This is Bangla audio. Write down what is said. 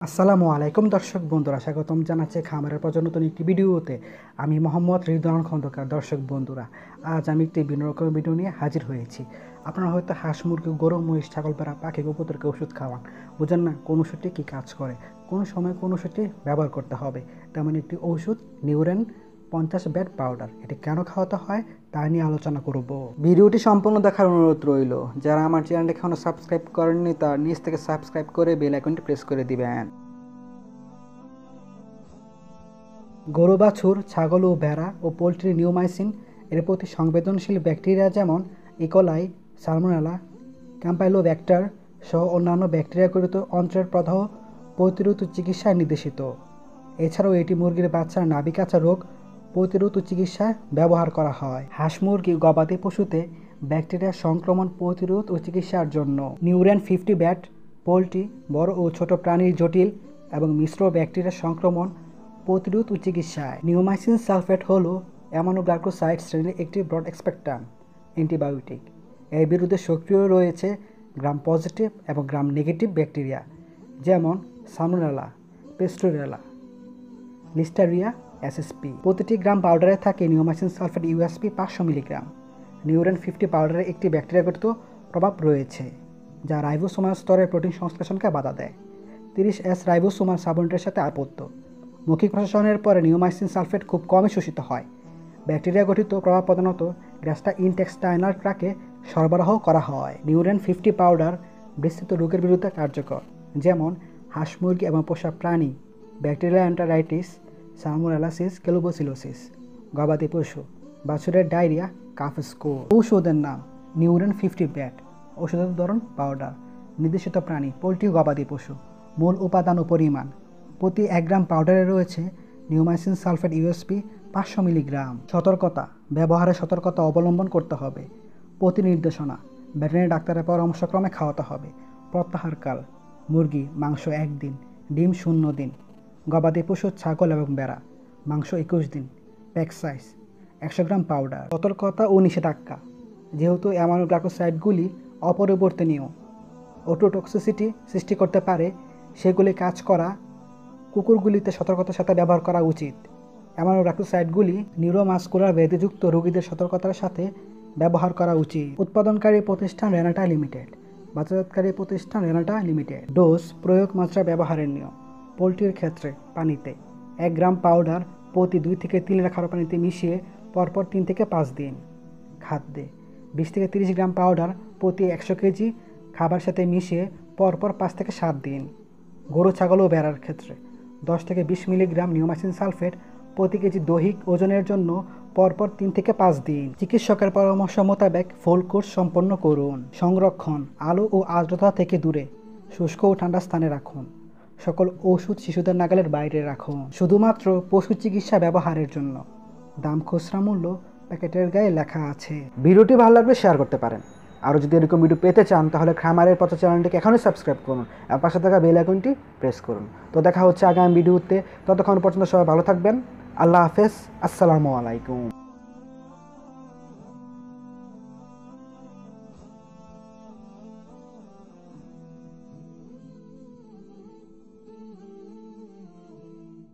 আসসালামু আলাইকুম দর্শক বন্ধুরা, স্বাগতম জানাচ্ছি খামারের পর নতুন একটি ভিডিওতে। আমি মোহাম্মদ রিদওয়ান খন্দকার। দর্শক বন্ধুরা, আজ আমি একটি ভিন্ন রকম ভিডিও নিয়ে হাজির হয়েছি। আপনারা হয়তো হাঁস মুরগি, গরু, মহিষ, ছাগল, ভেড়া, পাখি, কবুতরকে ওষুধ খাওয়ান, বুঝেন না কোন ওষুধটি কী কাজ করে, কোন সময় কোন ওষুধটি ব্যবহার করতে হবে। তেমন একটি ওষুধ নিউরেন 50 ব্যাট পাউডার, এটি কেন খাওয়াতে হয় তা নিয়ে আলোচনা করব। ভিডিওটি সম্পূর্ণ দেখার অনুরোধ রইল। যারা আমার চ্যানেলটি এখনও সাবস্ক্রাইব করেননি তার নিচ থেকে সাবস্ক্রাইব করে বেল আইকনটি প্রেস করে দিবেন। গরু, বাছুর, ছাগল ও ভেড়া ও পোলট্রি নিওমাইসিন এর প্রতি সংবেদনশীল ব্যাকটেরিয়া যেমন ইকোলাই, সালমোনেলা, ক্যাম্পাইলোব্যাক্টার সহ অন্যান্য ব্যাকটেরিয়াজনিত অন্ত্রের প্রদাহ প্রতিরোধ ও চিকিৎসায় নির্দেশিত। এছাড়াও এটি মুরগির বাচ্চার নাভিকাছা রোগ প্রতিরোধ ও চিকিৎসায় ব্যবহার করা হয়। হাঁস, মুরগি, গবাদি পশুতে ব্যাকটেরিয়া সংক্রমণ প্রতিরোধ ও চিকিৎসার জন্য নিউরেন 50 ব্যাট পোলট্রি, বড় ও ছোট প্রাণীর জটিল এবং মিশ্র ব্যাকটেরিয়া সংক্রমণ প্রতিরোধ ও চিকিৎসায়। নিওমাইসিন সালফেট হল অ্যামাইনোগ্লাইকোসাইড শ্রেণীর একটি ব্রড স্পেকট্রাম অ্যান্টিবায়োটিক। এর বিরুদ্ধে সক্রিয় রয়েছে গ্রাম পজিটিভ এবং গ্রাম নেগেটিভ ব্যাকটেরিয়া যেমন সালমোনেলা, পেস্টোরেলা, লিস্টারিয়া, এসএসপি। প্রতিটি গ্রাম পাউডারে থাকে নিওমাইসিন সালফেট ইউএসপি 500 মিলিগ্রাম। নিউরেন 50 পাউডারে একটি ব্যাকটেরিয়াগত প্রভাব রয়েছে যা রাইবোসোমাল স্তরের প্রোটিন সংশ্লেষণকে বাধা দেয়। 30S রাইবোসোমাল সাবউনিটের সাথে আবদ্ধ। মৌখিক প্রশাসনের পরে নিওমাইসিন সালফেট খুব কমই শোষিত হয়। ব্যাকটেরিয়া গঠিত প্রভাব প্রধানত গ্যাস্ট্রোইন্টেস্টাইনাল ট্র্যাকে সরবরাহ করা হয়। নিউরেন 50 পাউডার বিস্তৃত রোগের বিরুদ্ধে কার্যকর যেমন হাঁস, মুরগি এবং পোষা প্রাণী, ব্যাকটেরিয়াল এন্টারাইটিস, সালমোনেলাসিস, ক্যালুবোসিলোসিস, গবাদি পশু, বাছুরের ডায়রিয়া, কাফ স্কোর। ঔষধের নাম নিউরেন 50 ব্যাট। ঔষধের ধরন পাউডার। নির্দেশিত প্রাণী পোলট্রি, গবাদি পশু। মূল উপাদান ও পরিমাণ: প্রতি 1 গ্রাম পাউডারে রয়েছে নিওমাইসিন সালফেট ইউএসপি 500 মিলিগ্রাম। সতর্কতা: ব্যবহারে সতর্কতা অবলম্বন করতে হবে। প্রতি নির্দেশনা: ভেটেরিনারি ডাক্তারের পরামর্শক্রমে খাওয়াতে হবে। প্রত্যাহারকাল: মুরগি মাংস 1 দিন, ডিম 0 দিন। গবাদি পশু, ছাগল এবং ভেড়া মাংস 21 দিন। Pack size 100 gram powder. সতর্কতা ও নিষেধাজ্ঞা: যেহেতু অ্যামাইনোগ্লাইকোসাইডগুলি অপরিবর্তনীয়, ওটোটক্সিসিটি সৃষ্টি করতে পারে, সেগুলি কাজ করা কুকুরগুলিতে সতর্কতার সাথে ব্যবহার করা উচিত। অ্যামাইনোগ্লাইকোসাইডগুলি নিউরোমাস্কুলার ব্যাধিযুক্ত রোগীদের সতর্কতার সাথে ব্যবহার করা উচিত। উৎপাদনকারী প্রতিষ্ঠান রেনাটা লিমিটেড। বাজারজাতকারী প্রতিষ্ঠান রেনাটা লিমিটেড। ডোজ, প্রয়োগ মাত্রা, ব্যবহারের নিয়ম: পোলট্রির ক্ষেত্রে পানিতে 1 গ্রাম পাউডার প্রতি 2 থেকে 3 লিটার খাবার পানিতে মিশিয়ে পরপর 3 থেকে 5 দিন। খাদ্যে 20 থেকে 30 গ্রাম পাউডার প্রতি 100 কেজি খাবার সাথে মিশিয়ে পরপর 5 থেকে 7 দিন। গরু, ছাগল ও ভেড়ার ক্ষেত্রে 10 থেকে 20 মিলিগ্রাম নিওমাইসিন সালফেট প্রতি কেজি দৈহিক ওজনের জন্য পরপর 3 থেকে 5 দিন। চিকিৎসকের পরামর্শ মোতাবেক ফুল কোর্স সম্পন্ন করুন। সংরক্ষণ: আলো ও আর্দ্রতা থেকে দূরে, শুষ্ক ও ঠান্ডা স্থানে রাখুন। সকল ওষুধ শিশুদের নাগালের বাইরে রাখুন। শুধুমাত্র পশু চিকিৎসা ব্যবহারের জন্য। দাম খুচরা মূল্য প্যাকেটের গায়ে লেখা আছে। ভিডিওটি ভালো লাগলে শেয়ার করতে পারেন। আরও যদি এরকম ভিডিও পেতে চান তাহলে খামারের পথ চ্যানেলটিকে এখনই সাবস্ক্রাইব করুন আর পাশে থাকা বেল আইকনটি প্রেস করুন। তো দেখা হচ্ছে আগামী ভিডিওতে। ততক্ষণ পর্যন্ত সবাই ভালো থাকবেন। আল্লাহ হাফেজ। আসসালামু আলাইকুম।